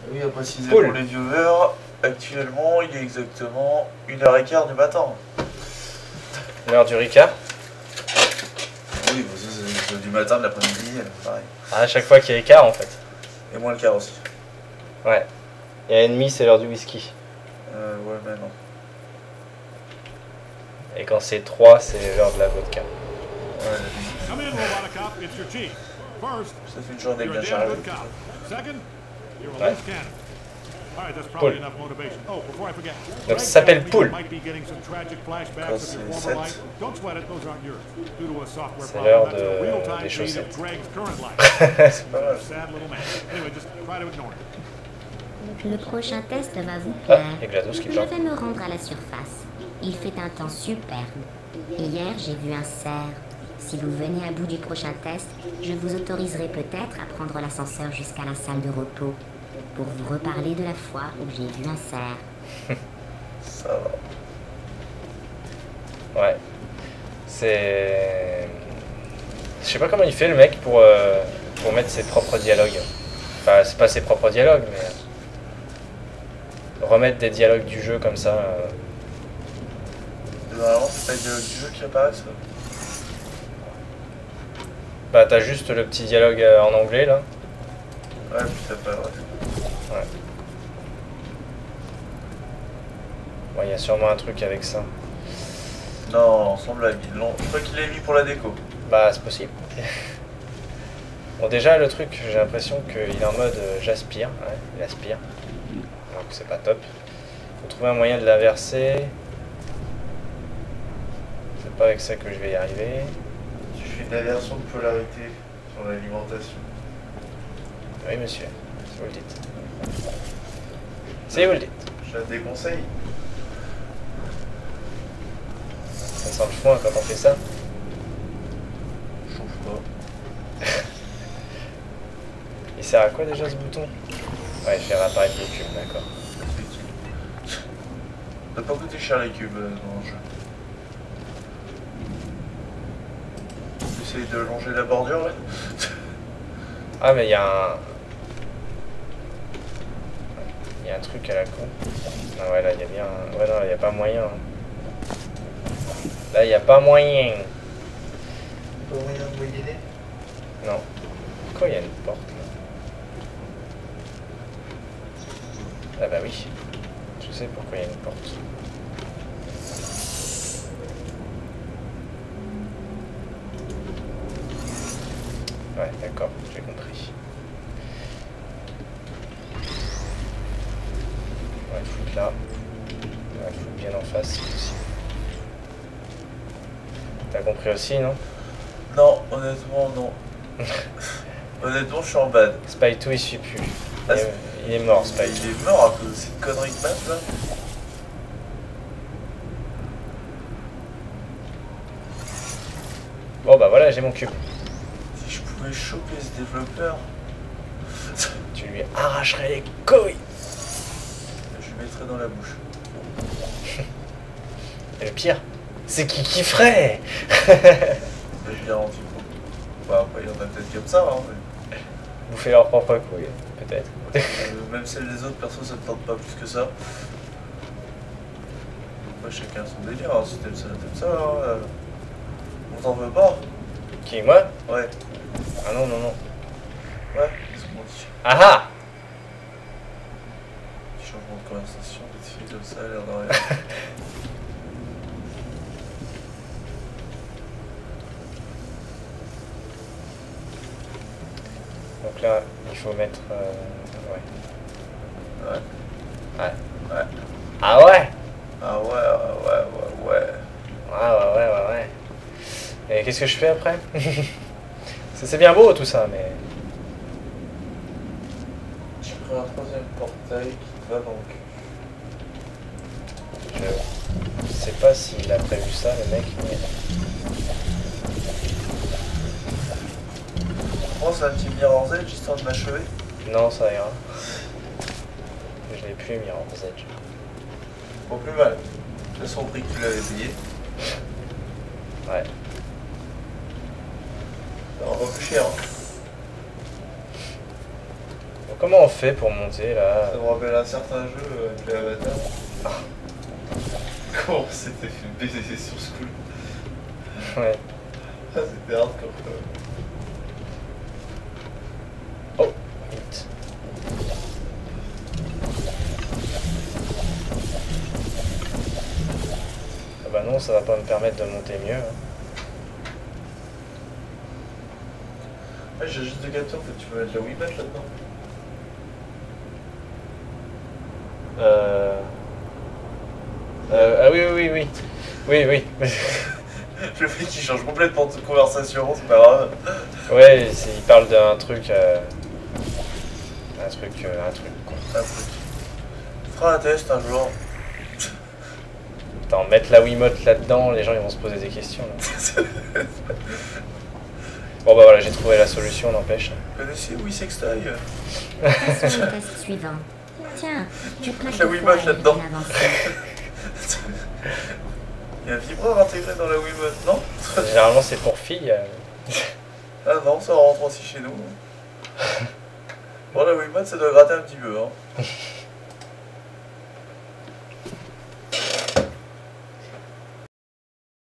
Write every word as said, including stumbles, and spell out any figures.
Oui, à préciser Cool. pour les viewers, actuellement il est exactement une heure quinze du matin. L'heure du Ricard. Oui, bah ça c'est du matin, de l'après-midi, pareil. Ah, à chaque fois qu'il y a écart en fait. Et moins le quart aussi. Ouais. Et à ennemi, c'est l'heure du whisky. Euh, ouais, mais non. Et quand c'est trois, c'est l'heure de la vodka. Ouais, la musique. Come in, Robotocop. It's your chief. First, Ça fait une journée you're a bien damn chargée. good cop. Second, you're a Ouais. loose cannon. All right, that's probably Pool. enough motivation. Oh, before I forget. Donc Greg ça s'appelle tells me Pool. you might be getting some tragic flashbacks Quand of your c'est former sept. life. Don't sweat it, those aren't yours. Due to a software C'est problem, l'heure that's a de- real-time des feed of chaussettes. Greg's current life. C'est pas mal. Sad little man. Anyway, just try to ignore it. Le prochain test va vous Ah, plaire. il y a GLaDOS qui Je parle. vais me rendre à la surface. Il fait un temps superbe. Hier, j'ai vu un cerf. Si vous venez à bout du prochain test, je vous autoriserai peut-être à prendre l'ascenseur jusqu'à la salle de repos pour vous reparler de la fois où j'ai vu un cerf. Ça va. Ouais. C'est... Je sais pas comment il fait le mec pour, euh, pour mettre ses propres dialogues. Enfin, c'est pas ses propres dialogues, mais... Remettre des dialogues du jeu comme ça... euh, Normalement, c'est pas les dialogues du jeu qui apparaissent. Bah t'as juste le petit dialogue euh, en anglais là. Ouais, puis t'as pas. Ouais. Ouais. Bon, il y a sûrement un truc avec ça. Non, sans blague, ils l'ont. Je crois qu'il l'a mis pour la déco. Bah c'est possible. Bon déjà le truc, j'ai l'impression qu'il est en mode euh, j'aspire. Ouais, il aspire. Donc c'est pas top. Faut trouver un moyen de l'inverser. C'est pas avec ça que je vais y arriver. Tu fais une inversion de polarité sur l'alimentation. Oui monsieur, si vous le dites. Si vous le dites. Je la déconseille. Ça sent le foin quand on fait ça. Chauffe pas. Il sert à quoi déjà ce bouton? Ouais, faire apparaître les cubes, d'accord. Effectivement. T'as pas coûté cher les cubes euh, dans le jeu. Essaye de longer la bordure là. Ah mais il y a un... Il y a un truc à la con. Ah ouais là il y a bien... un- Ouais non il n'y a pas moyen. hein. Là il n'y a pas moyen. Pas moyen de moyenner. Non. Pourquoi il y a une porte là? Ah bah oui. Je sais pourquoi il y a une porte. Ouais d'accord, j'ai compris. On va le foutre là. On va le foutre bien en face si possible. T'as compris aussi non? Non, honnêtement, non. Honnêtement, je suis en bad. Spy deux il suit plus. Il Ah, est, c'est- il est mort Spy. Il est mort à cause de cette connerie de map là. Bon bah voilà j'ai mon cube. Si je pouvais choper ce développeur, Tu lui arracherais les couilles. je lui mettrais dans la bouche. Et le pire, c'est qui kifferait. Je garantis pas. Bah, après, il y en a peut-être comme ça, hein, mais... Bouffer leurs propres couilles, peut-être. euh, même celles des autres persos, ça ne tente pas plus que ça. Après, chacun son délire, hein. Si t'aimes ça, t'aimes ça. Hein. euh. On t'en veut pas? Qui, moi? Ouais. Ah non, non, non. Ouais, c'est ce qu'on dit. Ah ah. Petit changement de conversation, vite fait, comme ça, l'air de rien. Donc là, il faut mettre... euh, ouais. Ouais. Ouais. Ouais. Ah ouais. Ah ouais, ouais, ouais, ouais, ouais. Ouais, ouais, ouais, ouais, ouais. Et qu'est-ce que je fais après? C'est c'est bien beau tout ça, mais... Tu prends un troisième portail qui te va dans le cul. Je sais pas s'il a prévu ça, le mec, mais... Prends un petit Mirror's Edge histoire de m'achever. Non, ça ira. Je l'ai plus, Mirror's Edge. Bon, plus mal. De son prix que tu l'avais payé. Ouais. Ça en va plus cher. Hein. Donc Comment on fait pour monter là? Ça me rappelle un certain jeu euh, avec les avatars. Comment on s'était fait baiser sur School. Ouais. Ah, c'était hardcore quand même. Oh, vite. Ah bah non, ça va pas me permettre de monter mieux. Hein. Ah, j'ai juste de capteurs, tu peux mettre la Wiimote là-dedans. Euh... Euh, ah oui, oui, oui, oui, oui, oui. Le mec qui change complètement de conversation, c'est pas grave. Ouais, c'est- il parle d'un truc, euh, un truc, euh, un truc, quoi. Un truc. On fera un test un jour. Attends, mettre la Wiimote là-dedans, les gens ils vont se poser des questions. Là. Bon bah voilà, j'ai trouvé la solution, n'empêche. Connaissez Oui Sextoy? Passons au test suivant. Tiens, tu plaques La de Wiimote foie là-dedans. bien avancé. Il y a un vibreur intégré dans la Wiimote, non? Généralement c'est pour filles. euh. Ah non, ça rentre aussi chez nous. Bon, la Wiimote, ça doit gratter un petit peu, hein.